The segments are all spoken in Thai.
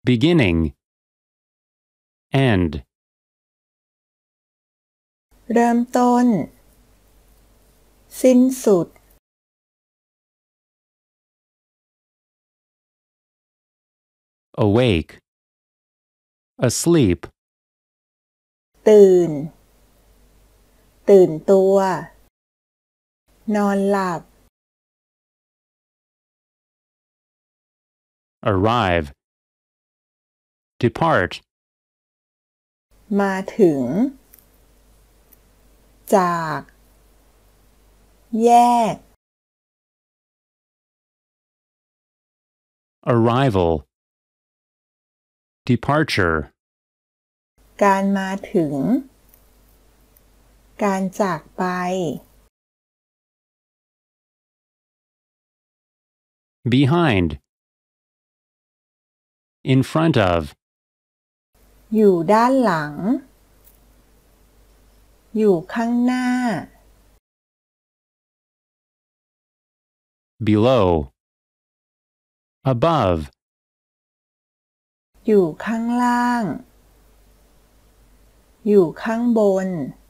beginning, end, เริ่มต้นสิ้นสุด awake, asleep, ตื่นตื่นตัวนอนหลับ arrive, depart, มาถึงจากแยก arrival, departure, การมาถึงการจากไป behind, in front of, อยู่ด้านหลังอยู่ข้างหน้า below, above, อยู่ข้างล่างอยู่ข้างบน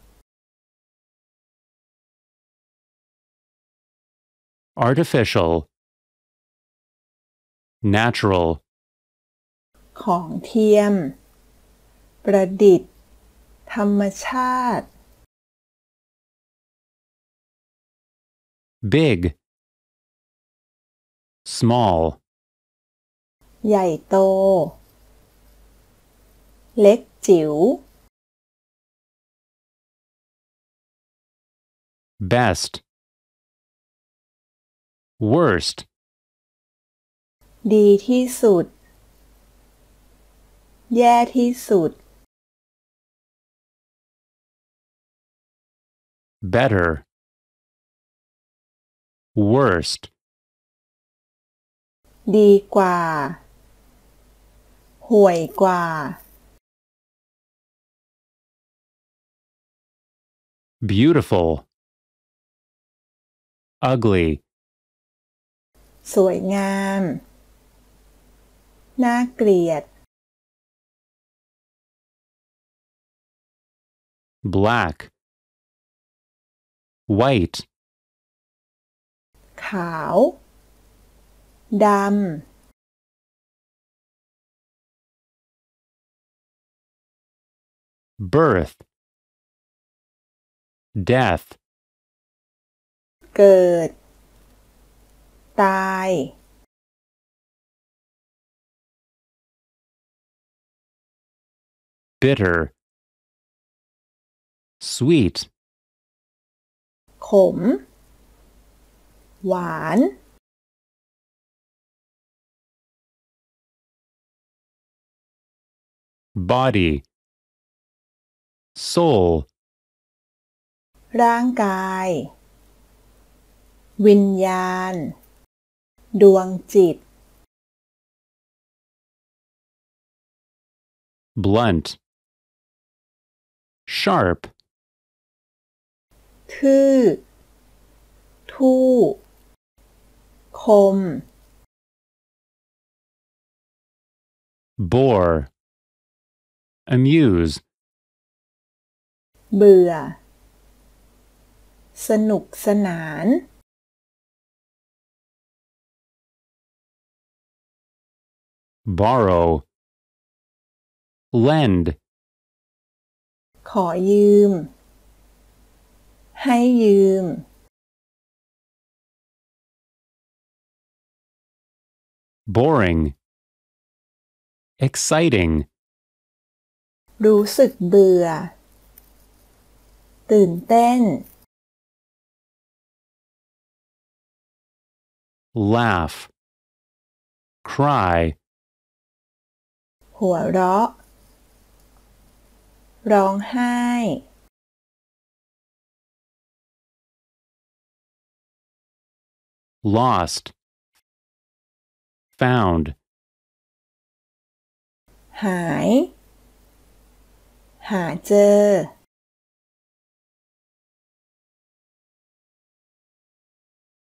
artificial, natural, ของเทียมประดิษฐ์ธรรมชาติ big, small, ใหญ่โตเล็กจิ๋ว best, worst, ดีที่สุดแย่ที่สุด better, worst, ดีกว่าห่วยกว่า beautiful, ugly, สวยงามน่าเกลียด black, white, ขาวดำ birth, death, เกิดตาย bitter, sweet, ขมหวาน body, soul, ร่างกายวิญญาณดวงจิต blunt, sharp, ทื่อทู่คม bore, amuse, เบื่อสนุกสนาน borrow, lend, ขอยืมให้ยืม boring, exciting, รู้สึกเบื่อตื่นเต้น laugh, cry, หัวเราะร้องไห้ lost, found, หายหาเจอ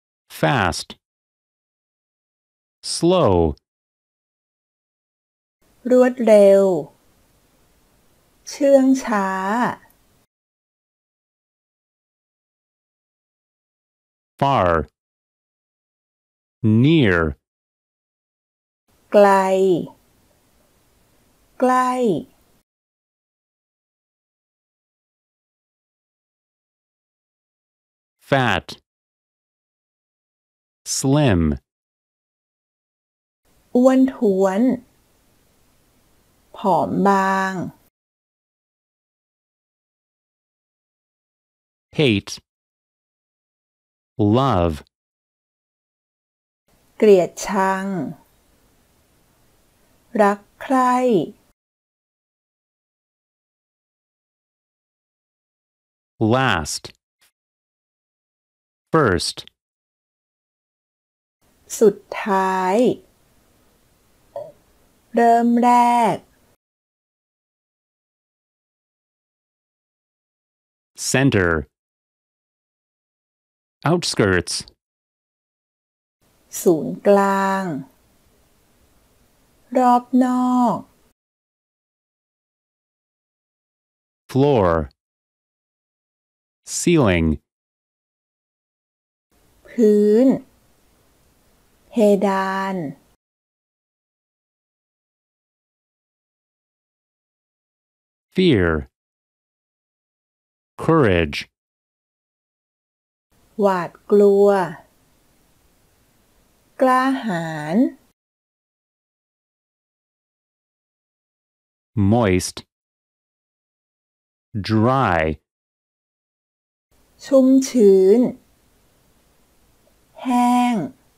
fast, slow, รวดเร็วเชื่องช้า far, near, ไกลใกล้ fat, slim, อ้วนท้วน ผอมบาง hate, love, เกลียดชัง รักใคร่ last, first, สุดท้าย เริ่มแรก center, outskirts, ศูนย์กลาง รอบนอก floor, ceiling, พื้น เพดาน fear, courage, หวาดกลัว กล้าหาญ moist, dry, ชุ่มชื้น แห้ง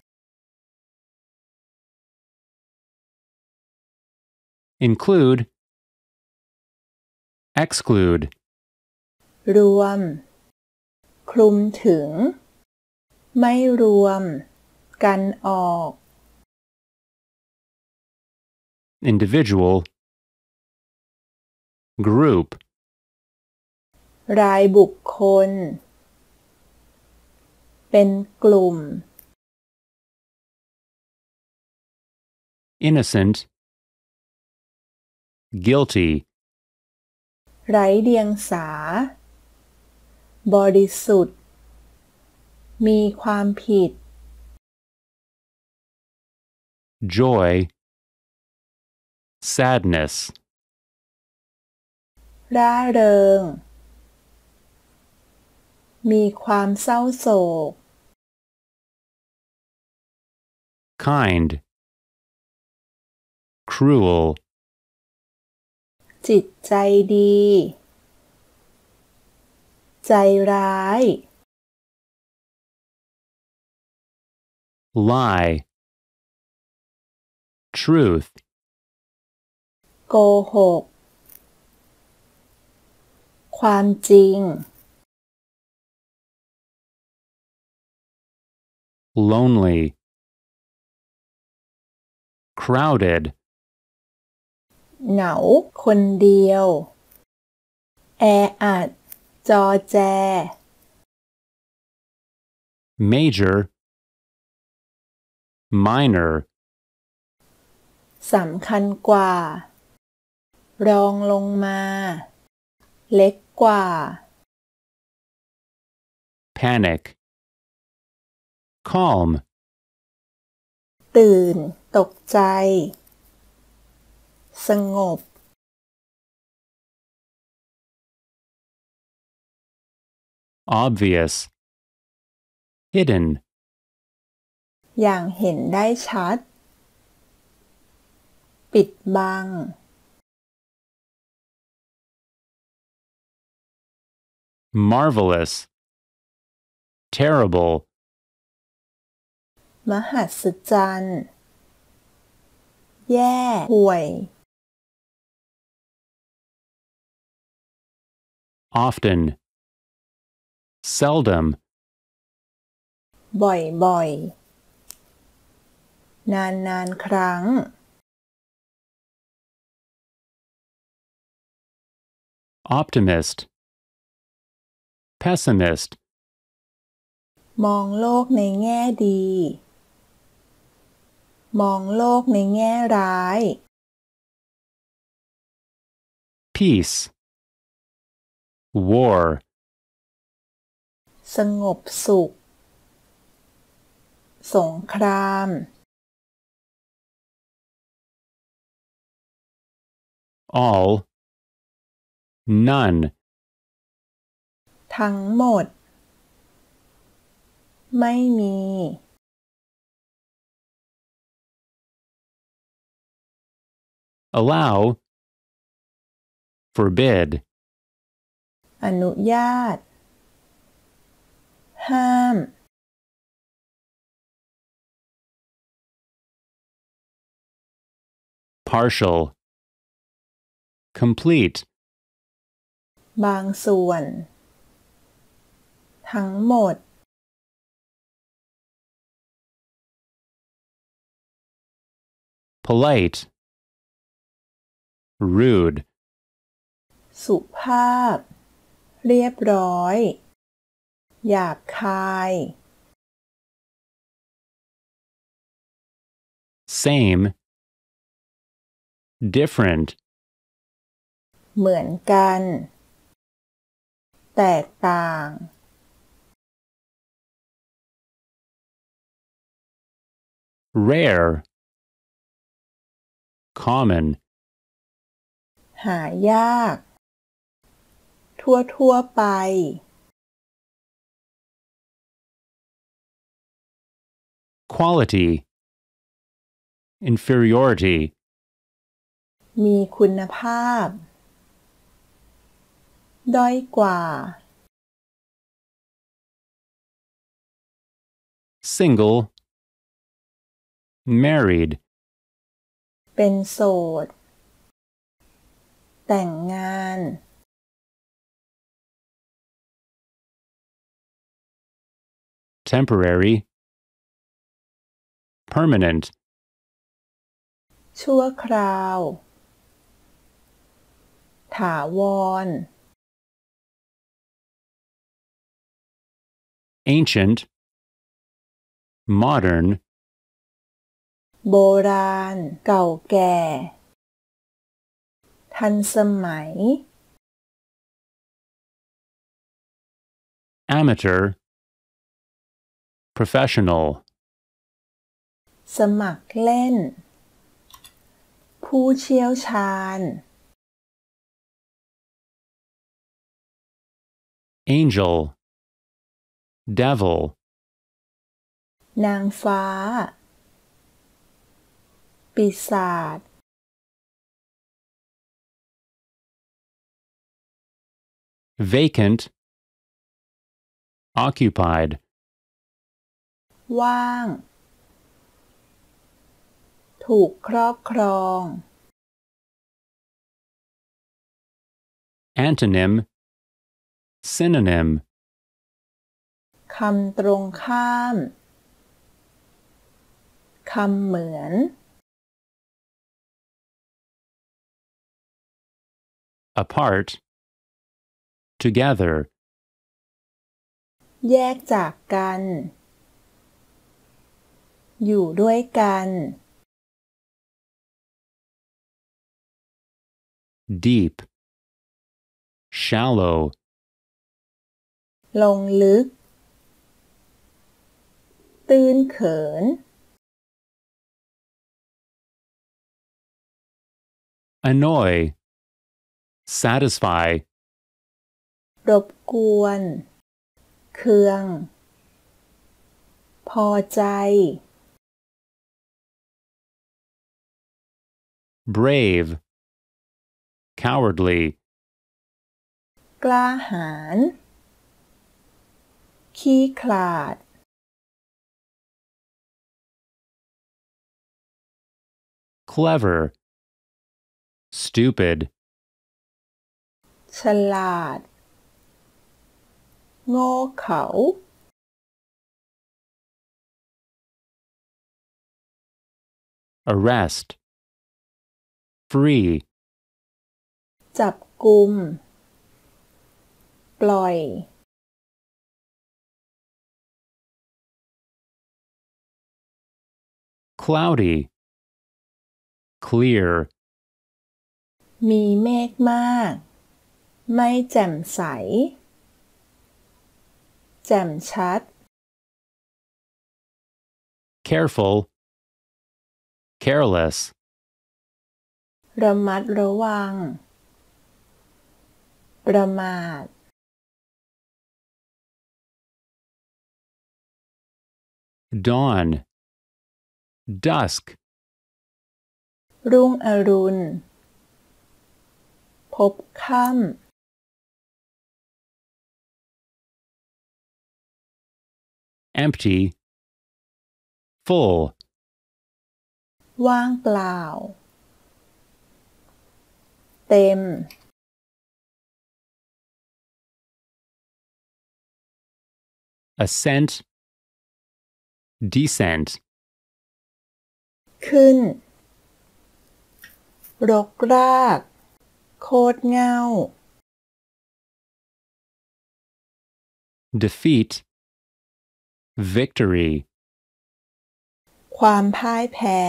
include, exclude, รวม คลุมถึง ไม่รวม กันออก individual, group, รายบุคคล เป็นกลุ่ม innocent, guilty, ไร้เดียงสา บริสุทธิ์ มีความผิด joy, sadness, ร่าเริง มีความเศร้าโศก kind, cruel, จิตใจดี ใจร้าย lie, truth, โกหก ความจริง lonely, crowded, เหงา คนเดียว แออัด จอแจ major, minor, สำคัญกว่า รองลงมา เล็กกว่า panic, calm, ตื่น ตกใจ สงบ obvious, hidden, อย่างเห็นได้ชัด ปิดบัง marvelous, terrible, มหัศจรรย์ แย่ห่วย often, seldom, บ่อยๆ นานๆ ครั้ง optimist, pessimist, มองโลกในแง่ดี มองโลกในแง่ร้าย peace, war, สงบสุขสงคราม all, none, ทั้งหมด ไม่มี allow, forbid, อนุญาต ห้าม partial, complete, บางส่วน ทั้งหมด polite, rude, สุภาพ เรียบร้อย หยาบคาย same, different, เหมือนกัน แตกต่าง rare, common, หายาก ทั่วไป quality, inferiority, มีคุณภาพ ด้อยกว่า single, married, เป็นโสด แต่งงาน temporary, permanent, ชั่วคราว ถาวร ancient, modern, โบราณ เก่าแก่ ทันสมัย amateur, professional, สมัครเล่น ผู้เชี่ยวชาญ angel, devil, นางฟ้า ปีศาจ vacant, occupied, ว่าง ถูกครอบครอง antonym, synonym, คำตรงข้าม คำเหมือน apart, together, แยกจากกัน อยู่ด้วยกัน deep, shallow, ลงลึก ตื้นเขิน annoy, satisfy, รบกวน เคือง พอใจ brave, cowardly, กล้าหาญ ขี้ขลาด clever, stupid, ฉลาด โง่เขลา arrest, free, จับกุม ปล่อย cloudy, clear, มีเมฆมากไม่แจ่มใสแจ่มชัด careful, careless, ระมัดระวังประมาท dawn, dusk, รุ่งอรุณพบค่ำ empty, full, ว่างเปล่าเต็ม ascent, descent, ขึ้นรกรากโคตรเง่า defeat, victory, ความพ่ายแพ้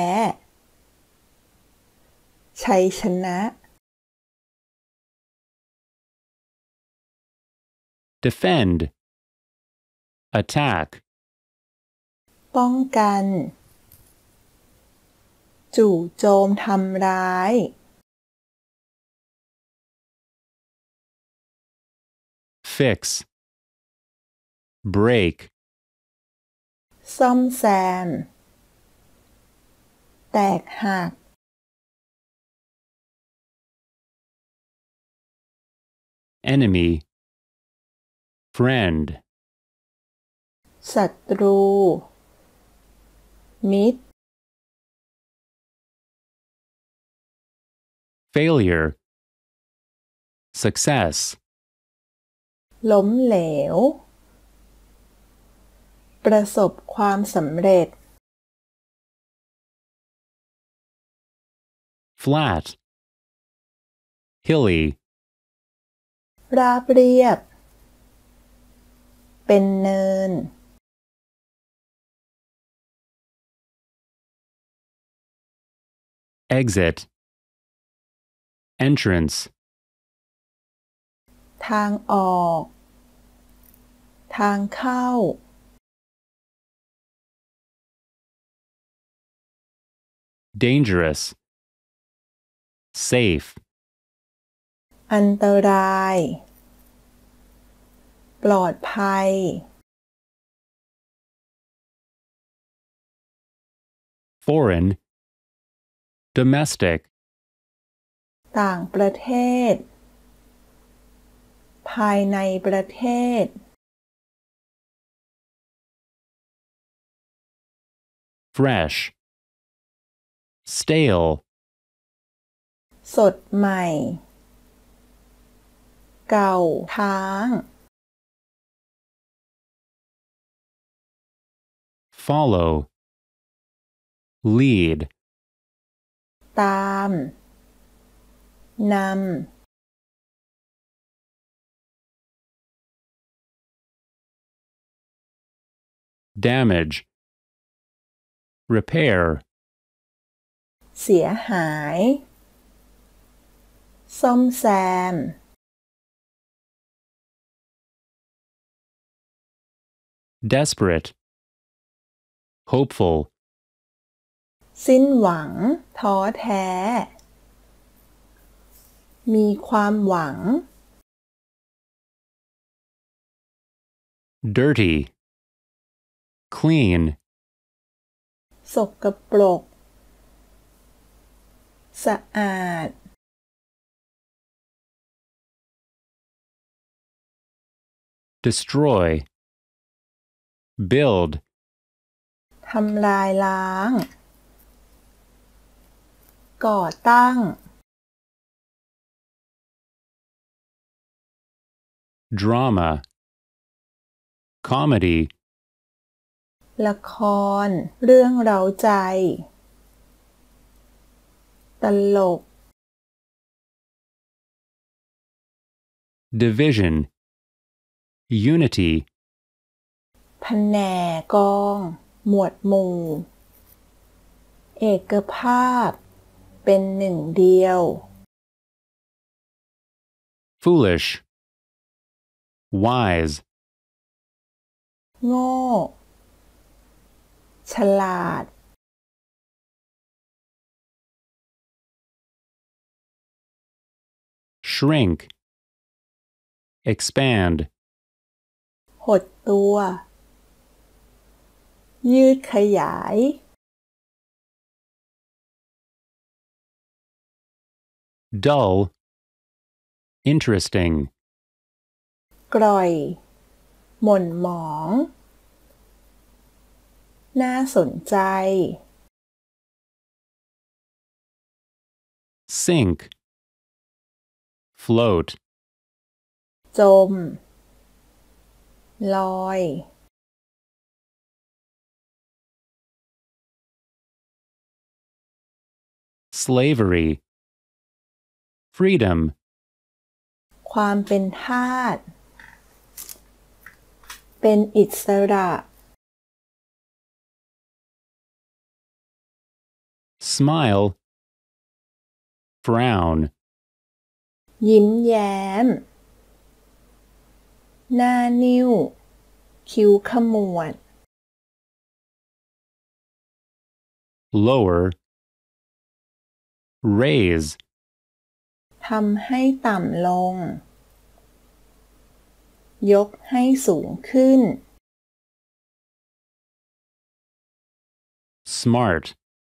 ชัยชนะ defend, attack, ป้องกันจู่โจมทำร้าย fix, break, ซ่อมแซมแตกหัก enemy, friend, ศัตรูมิตร failure, success, ล้มเหลวประสบความสำเร็จ flat, hilly, ราบเรียบเป็นเนิน exit, entrance, ทางออกทางเข้า dangerous, safe, อันตรายปลอดภัย foreign, domestic, ต่างประเทศภายในประเทศ fresh, stale, สดใหม่เก่าค้าง follow, lead, ตามนำ damage, repair, เสียหายซ่อมแซม desperate, hopeful, สิ้นหวังท้อแท้ มีความหวัง dirty, clean, สกปรกสะอาด destroy, build, ทำลายล้าง ก่อตั้ง drama, comedy, ละครเรื่องเร้าใจ ตลก division, unity, แผนกกอง หมวดหมู่ เอกภาพเป็นหนึ่งเดียว foolish, wise, โง่ ฉลาด shrink, expand, หดตัว ยืดขยาย dull, interesting, กร่อย หม่นหมอง น่าสนใจ sink, float, จม ลอย slavery, freedom, ความเป็นทาส เป็นอิสระ smile, frown, ยิ้มแย้ม หน้านิ้ว คิ้วขมวด lower, raise, ทำให้ต่ำลง ยกให้สูงขึ้น smart,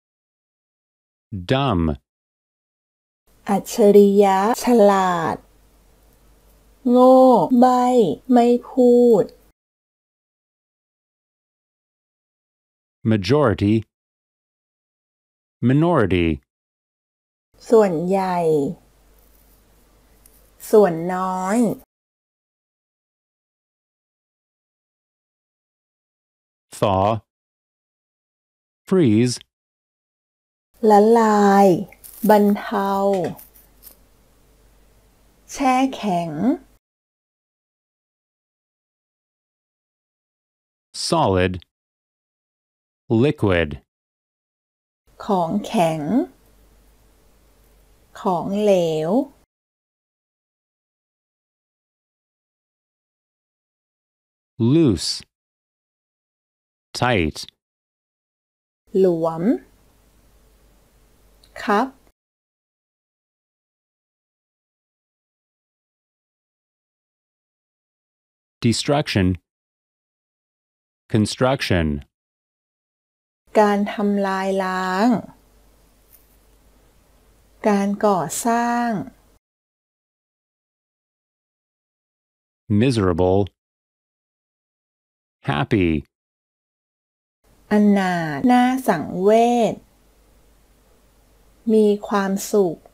dumb, อัจฉริยะ ฉลาด โง่ ใบ้ ไม่พูด majority, minority, ส่วนใหญ่ ส่วนน้อย thaw, freeze, ละลาย บรรเทา แช่แข็ง solid, liquid, ของแข็ง ของเหลว loose, tight, หลวม คับ destruction, construction, การทำลายล้าง การก่อสร้าง miserable, happy, อนาถ น่าสังเวช มีความสุข